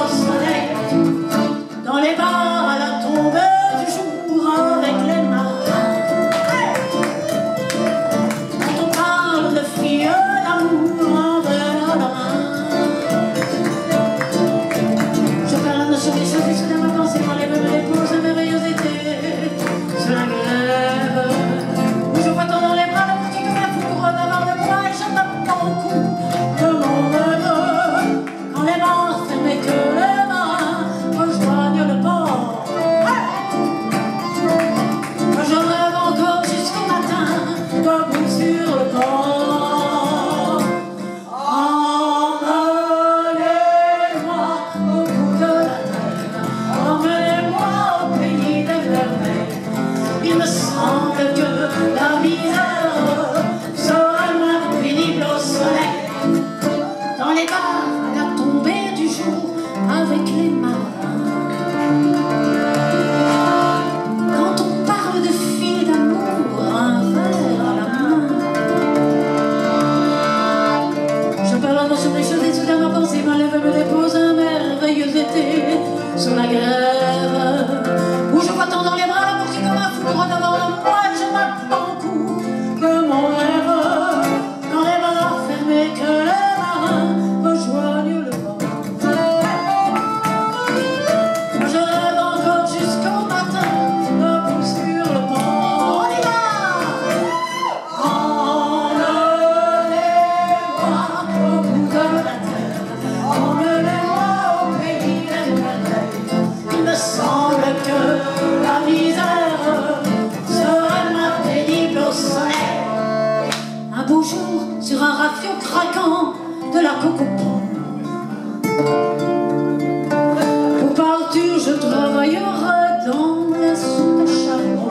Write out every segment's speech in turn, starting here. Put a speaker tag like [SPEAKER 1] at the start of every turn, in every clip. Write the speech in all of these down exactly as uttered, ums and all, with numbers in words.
[SPEAKER 1] au soleil, dans les bars à la tombée du jour avec les marins. Quand on parle de filles d'amour en verre à la main, je parle sur les choses et soudain ma pensée m'enlève mes épaules, un merveilleux été sur la grève, où je vois tant dans les bras l'amour qui comme un fou couronne avant de moi et je tape dans mon cou de mon rêve. Quand les bars fermaient que les marins rejoignent le port, je rêve encore jusqu'au matin debout sur le port. Emmenez-moi au bout de la terre, emmenez-moi au pays des merveilles. Il me semble que la misère sera moins pénible au soleil, dans les bars à la tombée du jour avec les marins. Quand on parle de filles d'amour, un verre à la main, je parle sur les choses et soudain ma pensée m'enlève me dépose un merveilleux été sur la grève, où je vois tant dans les bras l'amour qui comme un fou droit devant moi et je m'attends au cou de mon rêve. Quand les bars fermés que les marins rejoignent le port, je rêve encore jusqu'au matin debout sur le port. On y va! Emmenez-moi au bout de la terre, emmenez-moi au pays des merveilles. Il me semble que la misère serait moins pénible au soleil. Un beau jour, sur un rafio craquant de la Coco-Pont, pour partir, je travaillerai dans la soupe à charbon,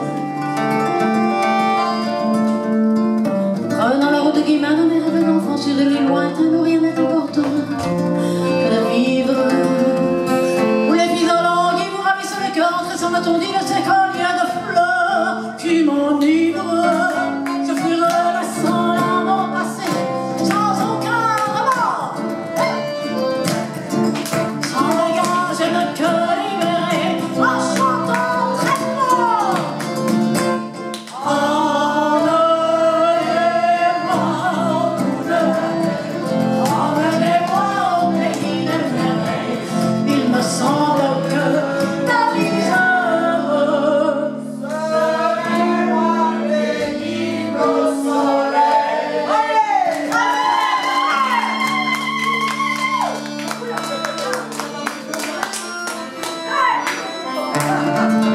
[SPEAKER 1] prenant la route de Guimard dans mes rêves d'enfant sur des lignes lointaines où rien n'est important que de vivre, où les filles en langue qui vous ravissent le cœur en tressant ma tondie de ces colliers de fleurs qui m'enivrent. Je fuirai laissant l'amour passé sans aucun remords, sans bagage et le cœur libéré, en chantant très fort. Emmenez-moi au bout de la terre, emmenez-moi au pays des merveilles. Il me semble que la misère serait moins pénible au soleil. Allez, allez, allez.